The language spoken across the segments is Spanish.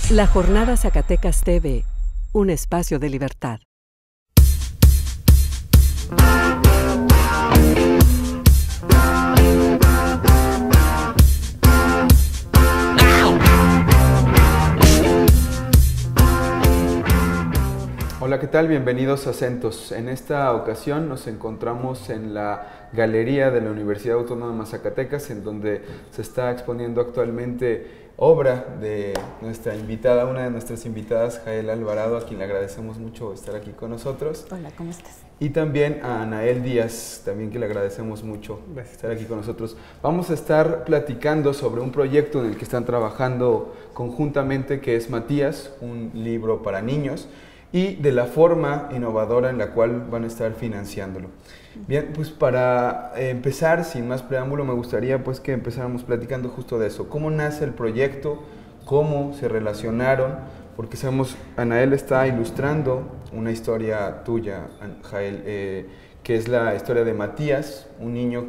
La Jornada Zacatecas TV, un espacio de libertad. Hola, ¿qué tal? Bienvenidos a Acentos. En esta ocasión nos encontramos en la Galería de la Universidad Autónoma de Zacatecas, en donde se está exponiendo actualmente obra de nuestra invitada, una de nuestras invitadas, Jael Alvarado, a quien le agradecemos mucho estar aquí con nosotros. Hola, ¿cómo estás? Y también a Anael Díaz, también que le agradecemos mucho estar aquí con nosotros. Vamos a estar platicando sobre un proyecto en el que están trabajando conjuntamente, que es Matías, un libro para niños, y de la forma innovadora en la cual van a estar financiándolo. Bien, pues para empezar, sin más preámbulo, me gustaría pues que empezáramos platicando justo de eso. ¿Cómo nace el proyecto? ¿Cómo se relacionaron? Porque sabemos, Anael está ilustrando una historia tuya, Jael, que es la historia de Matías, un niño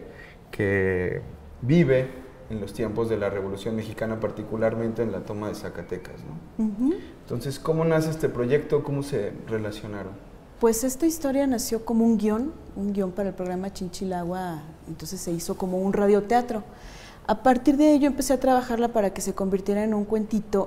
que vive en los tiempos de la Revolución Mexicana, particularmente en la toma de Zacatecas, ¿no? Entonces, ¿cómo nace este proyecto? ¿Cómo se relacionaron? Pues esta historia nació como un guión para el programa Chinchilagua, entonces se hizo como un radioteatro. A partir de ello empecé a trabajarla para que se convirtiera en un cuentito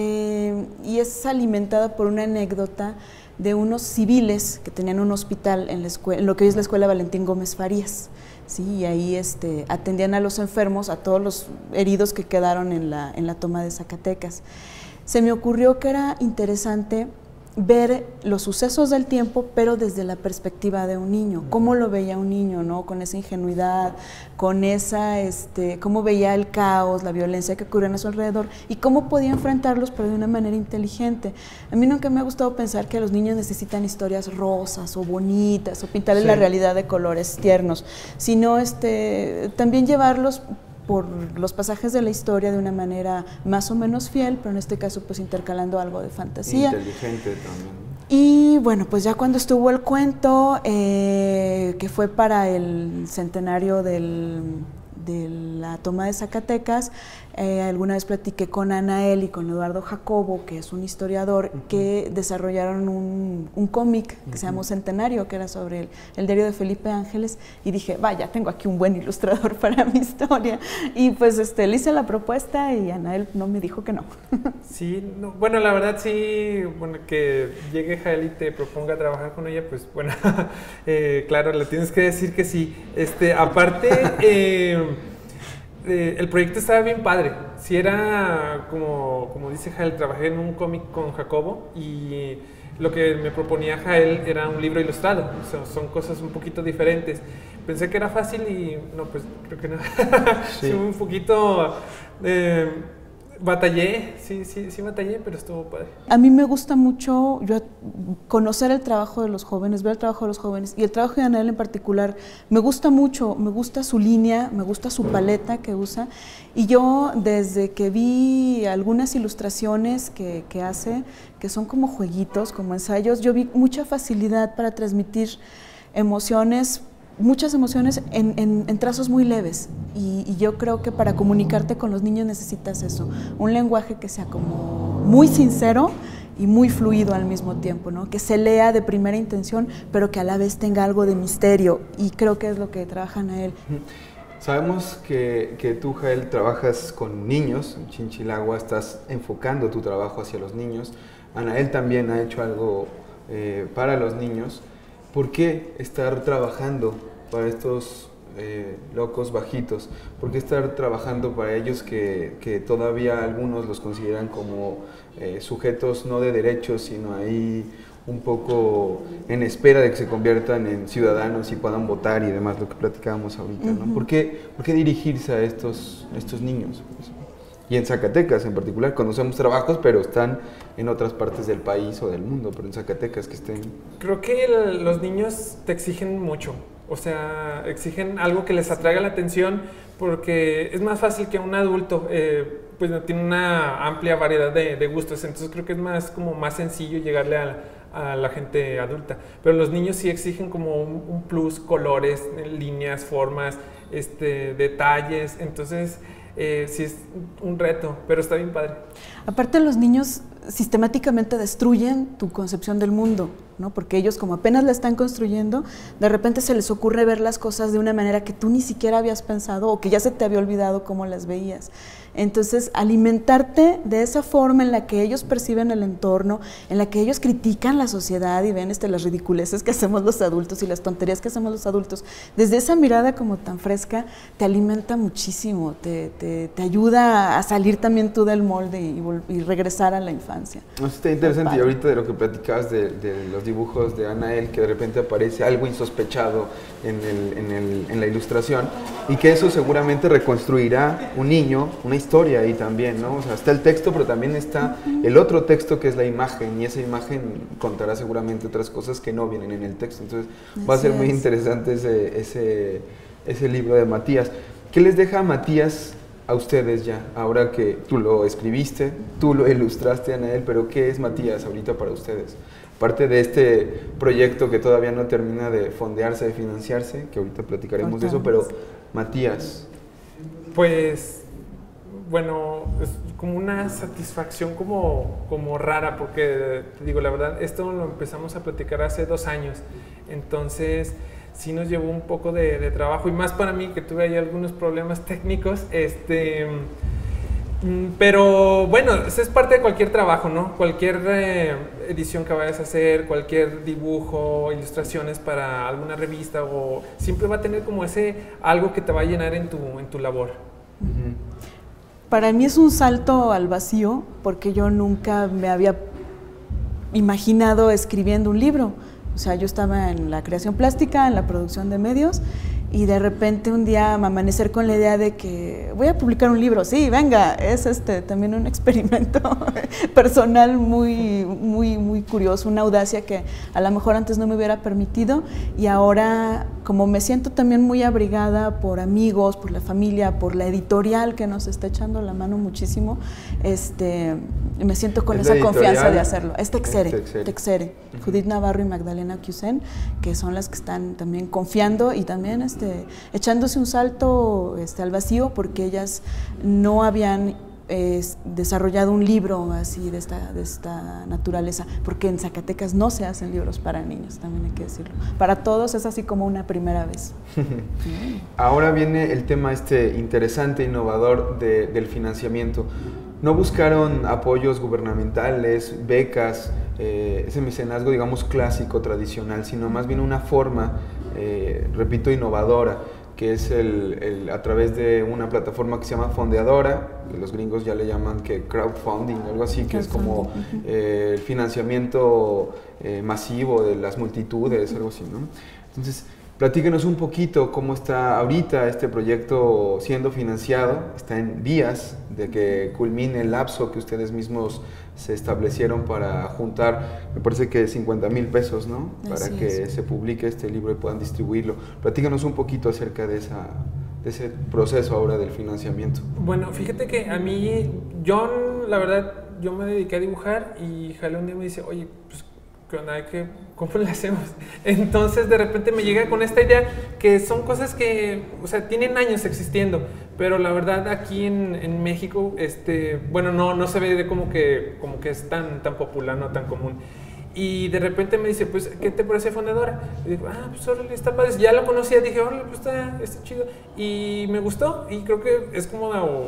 y es alimentada por una anécdota de unos civiles que tenían un hospital en lo que hoy es la Escuela Valentín Gómez Farías. Sí, y ahí atendían a los enfermos, a todos los heridos que quedaron en la toma de Zacatecas. Se me ocurrió que era interesante ver los sucesos del tiempo, pero desde la perspectiva de un niño, cómo lo veía un niño, ¿no? Con esa ingenuidad, con esa, cómo veía el caos, la violencia que ocurría a su alrededor y cómo podía enfrentarlos, pero de una manera inteligente. A mí nunca me ha gustado pensar que los niños necesitan historias rosas o bonitas o pintarles la realidad de colores tiernos, sino también llevarlos por los pasajes de la historia de una manera más o menos fiel, pero en este caso pues intercalando algo de fantasía. Inteligente también. Y bueno, pues ya cuando estuvo el cuento, que fue para el centenario de la toma de Zacatecas, alguna vez platiqué con Anael y con Eduardo Jacobo, que es un historiador, que desarrollaron un cómic que se llamó Centenario, que era sobre el diario de Felipe Ángeles, y dije, vaya, tengo aquí un buen ilustrador para mi historia, y pues le hice la propuesta y Anael no me dijo que no. Sí, no, bueno, la verdad sí, bueno, que llegue Jael y te proponga trabajar con ella, pues bueno, claro, le tienes que decir que sí. Aparte, el proyecto estaba bien padre. Sí, era como dice Jael, trabajé en un cómic con Jacobo y lo que me proponía Jael era un libro ilustrado. O sea, son cosas un poquito diferentes. Pensé que era fácil y no, pues creo que no. Sí. Un poquito batallé, sí batallé, pero estuvo padre. A mí me gusta mucho conocer el trabajo de los jóvenes, ver el trabajo de los jóvenes, y el trabajo de Anael en particular me gusta mucho, me gusta su línea, me gusta su paleta que usa, y yo desde que vi algunas ilustraciones que hace, que son como jueguitos, como ensayos, yo vi mucha facilidad para transmitir emociones, muchas emociones en trazos muy leves, y yo creo que para comunicarte con los niños necesitas eso, un lenguaje que sea como muy sincero y muy fluido al mismo tiempo, ¿no? Que se lea de primera intención, pero que a la vez tenga algo de misterio, y creo que es lo que trabajan a él. Sabemos que tú, Jael, trabajas con niños, en Chinchilagua estás enfocando tu trabajo hacia los niños. Anael también ha hecho algo para los niños. ¿Por qué estar trabajando para estos locos bajitos? ¿Por qué estar trabajando para ellos que todavía algunos los consideran como sujetos no de derechos, sino ahí un poco en espera de que se conviertan en ciudadanos y puedan votar y demás, lo que platicábamos ahorita, ¿no? ¿Por qué dirigirse a estos niños? Y en Zacatecas en particular, conocemos trabajos, pero están en otras partes del país o del mundo, pero en Zacatecas que estén... Creo que los niños te exigen mucho, o sea, exigen algo que les atraiga la atención, porque es más fácil que un adulto, pues tiene una amplia variedad de gustos, entonces creo que es más sencillo llegarle a la gente adulta, pero los niños sí exigen como un plus, colores, líneas, formas, detalles, entonces sí es un reto, pero está bien padre. Aparte, los niños sistemáticamente destruyen tu concepción del mundo, ¿no? Porque ellos, como apenas la están construyendo, de repente se les ocurre ver las cosas de una manera que tú ni siquiera habías pensado o que ya se te había olvidado cómo las veías. Entonces, alimentarte de esa forma en la que ellos perciben el entorno, en la que ellos critican la sociedad y ven las ridiculeces que hacemos los adultos y las tonterías que hacemos los adultos, desde esa mirada como tan fresca, te alimenta muchísimo, te ayuda a salir también tú del molde y regresar a la infancia. Está interesante, y ahorita de lo que platicabas de los dibujos de Anael, que de repente aparece algo insospechado en la ilustración, y que eso seguramente reconstruirá un niño, una historia ahí también, ¿no? O sea, está el texto, pero también está el otro texto que es la imagen, y esa imagen contará seguramente otras cosas que no vienen en el texto. Entonces va a ser muy interesante ese libro de Matías. ¿Qué les deja Matías a ustedes ya? Ahora que tú lo escribiste, tú lo ilustraste, Anael, pero ¿qué es Matías ahorita para ustedes? Aparte de este proyecto que todavía no termina de fondearse, de financiarse, que ahorita platicaremos de eso, pero Matías. Pues, bueno, es como una satisfacción como rara, porque te digo, la verdad, esto lo empezamos a platicar hace 2 años, entonces sí nos llevó un poco de trabajo, y más para mí, que tuve ahí algunos problemas técnicos, pero bueno, eso es parte de cualquier trabajo, ¿no? Cualquier edición que vayas a hacer, cualquier dibujo, ilustraciones para alguna revista, o siempre va a tener como ese algo que te va a llenar en tu labor. Para mí es un salto al vacío, porque yo nunca me había imaginado escribiendo un libro. O sea, yo estaba en la creación plástica, en la producción de medios, y de repente un día amanecer con la idea de que voy a publicar un libro. Sí, venga, es también un experimento personal muy curioso, una audacia que a lo mejor antes no me hubiera permitido, y ahora, como me siento también muy abrigada por amigos, por la familia, por la editorial que nos está echando la mano muchísimo, me siento con esa confianza de hacerlo. Es Texere. Judith Navarro y Magdalena Cusen, que son las que están también confiando y también echándose un salto al vacío, porque ellas no habían desarrollado un libro así de esta naturaleza, porque en Zacatecas no se hacen libros para niños, también hay que decirlo. Para todos es así como una primera vez. Ahora viene el tema interesante, innovador del financiamiento. ¿No buscaron apoyos gubernamentales, becas, ese mecenazgo, digamos, clásico, tradicional, sino más bien una forma, repito, innovadora, que es a través de una plataforma que se llama Fondeadora, que los gringos ya le llaman crowdfunding, algo así, que es como el financiamiento masivo de las multitudes, algo así, ¿no? Entonces, platíquenos un poquito cómo está ahorita este proyecto siendo financiado. Está en vías de que culmine el lapso que ustedes mismos se establecieron para juntar, me parece que 50,000 pesos, ¿no? Para que se publique este libro y puedan distribuirlo. Platícanos un poquito acerca de ese proceso ahora del financiamiento. Bueno, fíjate que a mí, la verdad, yo me dediqué a dibujar, y Jale un día me dice, oye, pues, ¿qué onda? ¿Cómo le hacemos? Entonces de repente me llega con esta idea, que son cosas que, o sea, tienen años existiendo, pero la verdad aquí en México, bueno, no se ve como que es tan popular, no tan común. Y de repente me dice, pues, ¿qué te parece Fondeadora? Y digo, pues órale, está padre. Ya lo conocía, dije, órale, pues está chido. Y me gustó, y creo que es como,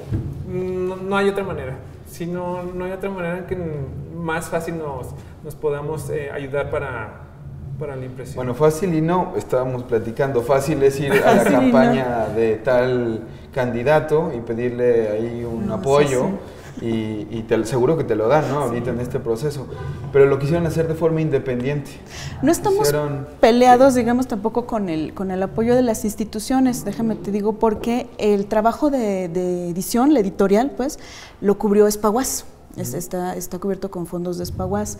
no hay otra manera. Si no hay otra manera en que más fácil nos podamos ayudar para la impresión. Bueno, fácil y no, estábamos platicando, fácil es ir a la campaña de tal candidato y pedirle ahí un apoyo. Y seguro que te lo dan, ¿no? Ahorita en este proceso. Pero lo quisieron hacer de forma independiente. No estamos peleados, digamos, tampoco con el apoyo de las instituciones, déjame te digo, porque el trabajo de edición, la editorial, pues, lo cubrió Espaguas. Está cubierto con fondos de Espaguas.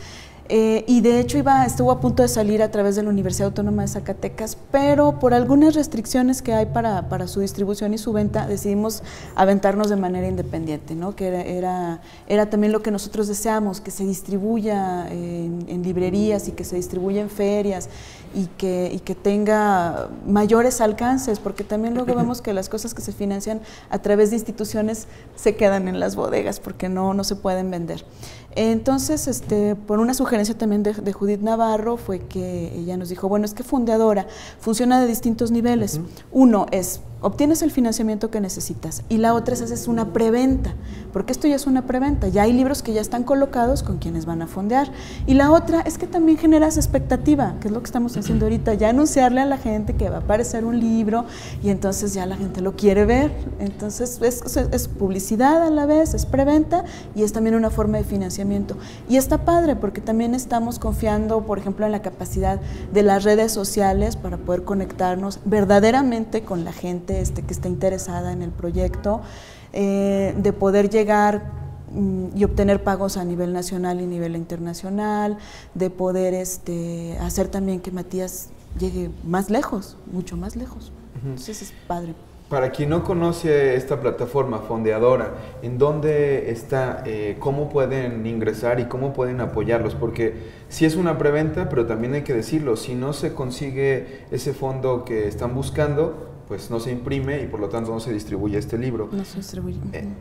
y de hecho estuvo a punto de salir a través de la Universidad Autónoma de Zacatecas, pero por algunas restricciones que hay para su distribución y su venta, decidimos aventarnos de manera independiente, ¿no? Que era también lo que nosotros deseamos, que se distribuya en librerías y que se distribuya en ferias y que tenga mayores alcances, porque también luego vemos que las cosas que se financian a través de instituciones se quedan en las bodegas porque no se pueden vender. Entonces, por una sugerencia también de Judith Navarro, fue que ella nos dijo, bueno, es que Fondeadora funciona de distintos niveles. Uno es, obtienes el financiamiento que necesitas, y la otra es, haces una preventa, porque esto ya es una preventa, ya hay libros que ya están colocados con quienes van a fondear, y la otra es que también generas expectativa, que es lo que estamos haciendo ahorita, ya anunciarle a la gente que va a aparecer un libro, y entonces ya la gente lo quiere ver. Entonces es publicidad a la vez, es preventa, y es también una forma de financiamiento. Y está padre porque también estamos confiando, por ejemplo, en la capacidad de las redes sociales para poder conectarnos verdaderamente con la gente que está interesada en el proyecto, de poder llegar y obtener pagos a nivel nacional y nivel internacional, de poder hacer también que Matías llegue más lejos, mucho más lejos. Entonces es padre. Para quien no conoce esta plataforma Fondeadora, ¿en dónde está? ¿Cómo pueden ingresar y cómo pueden apoyarlos? Porque sí es una preventa, pero también hay que decirlo, si no se consigue ese fondo que están buscando, pues no se imprime y por lo tanto no se distribuye este libro. No se distribuye.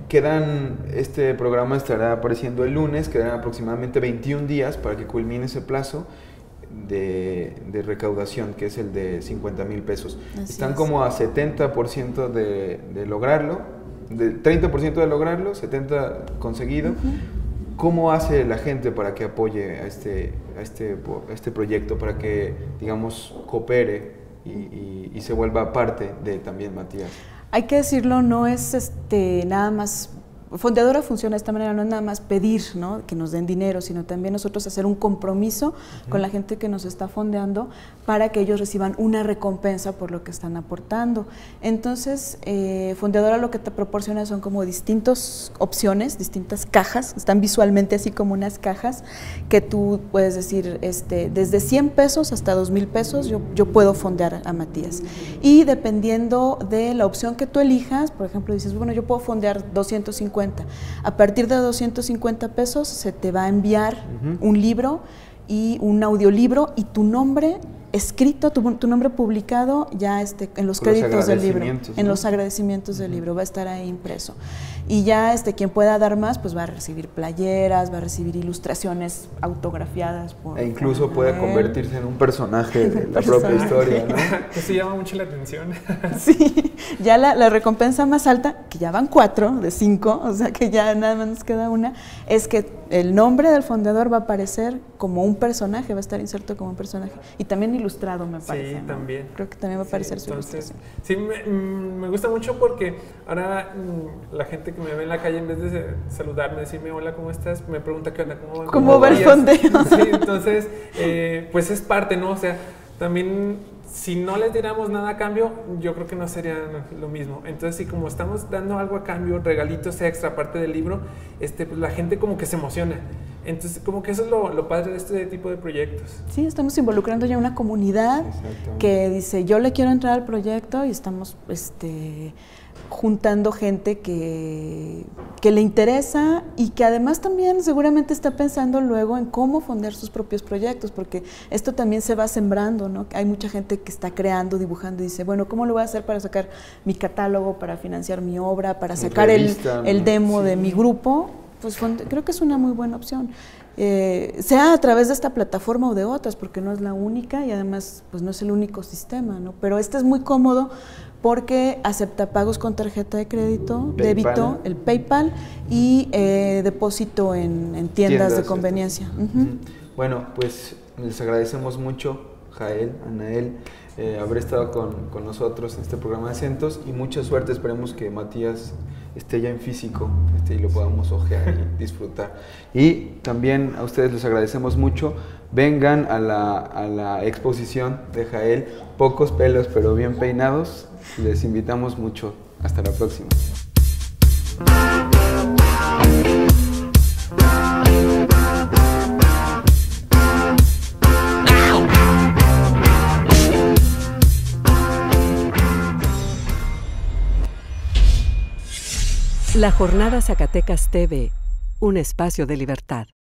Este programa estará apareciendo el lunes, quedan aproximadamente 21 días para que culmine ese plazo de recaudación, que es el de 50,000 pesos. Están como a 70% de lograrlo, 30% de lograrlo, 70% conseguido. ¿Cómo hace la gente para que apoye a este proyecto, para que, digamos, coopere y se vuelva parte de también Matías? Hay que decirlo, no es nada más. Fondeadora funciona de esta manera, no es nada más pedir, ¿no?, que nos den dinero, sino también nosotros hacer un compromiso con la gente que nos está fondeando para que ellos reciban una recompensa por lo que están aportando. Entonces, Fondeadora lo que te proporciona son como distintas opciones, distintas cajas, están visualmente así como unas cajas, que tú puedes decir, desde 100 pesos hasta 2,000 pesos yo puedo fondear a Matías. Y dependiendo de la opción que tú elijas, por ejemplo, dices, bueno, yo puedo fondear 250. A partir de 250 pesos se te va a enviar un libro y un audiolibro y tu nombre escrito, tu nombre publicado ya en los créditos del libro, ¿no? En los agradecimientos del libro, va a estar ahí impreso. Y ya quien pueda dar más, pues va a recibir playeras, va a recibir ilustraciones autografiadas e incluso puede convertirse en un personaje de la propia historia, ¿no? Eso llama mucho la atención. Sí, ya la recompensa más alta, que ya van 4 de 5, o sea que ya nada más nos queda una, es que el nombre del fondeador va a aparecer como un personaje, va a estar inserto como un personaje, y también ilustrado, me parece. Sí, ¿no? También. Creo que también va a aparecer su ilustración. Sí, me gusta mucho porque ahora la gente que me ve en la calle, en vez de saludarme, decirme hola, ¿cómo estás?, me pregunta qué onda, ¿Cómo va el fondeo? Sí, entonces, pues es parte, ¿no? O sea, también si no les diéramos nada a cambio, yo creo que no sería lo mismo. Entonces, sí, como estamos dando algo a cambio, regalitos extra, aparte del libro, pues la gente como que se emociona. Entonces, como que eso es lo padre de este tipo de proyectos. Sí, estamos involucrando ya una comunidad que dice, yo le quiero entrar al proyecto, y estamos juntando gente que le interesa y que además también seguramente está pensando luego en cómo fondear sus propios proyectos, porque esto también se va sembrando, ¿no? Hay mucha gente que está creando, dibujando y dice, bueno, ¿cómo lo voy a hacer para sacar mi catálogo, para financiar mi obra, para sacar el demo de mi grupo? Pues creo que es una muy buena opción. Sea a través de esta plataforma o de otras, porque no es la única y además pues no es el único sistema, ¿no? Pero este es muy cómodo porque acepta pagos con tarjeta de crédito, débito, el PayPal y depósito en tiendas de conveniencia. Bueno, pues les agradecemos mucho, Jael, Anael, haber estado con nosotros en este programa de Acentos, y mucha suerte. Esperemos que Matías esté ya en físico y lo podamos ojear y disfrutar. Y también a ustedes les agradecemos mucho. Vengan a la exposición de Jael, pocos pelos pero bien peinados. Les invitamos mucho. Hasta la próxima. La Jornada Zacatecas TV, un espacio de libertad.